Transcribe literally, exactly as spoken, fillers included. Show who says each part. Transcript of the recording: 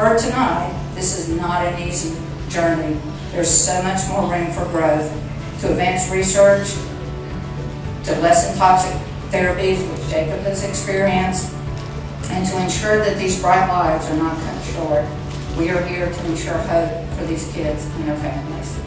Speaker 1: heard tonight, this is not an easy journey. There's so much more room for growth, to advance research, to lessen toxic therapies, which Jacob has experienced, and to ensure that these bright lives are not cut short. We are here to ensure hope for these kids and their families.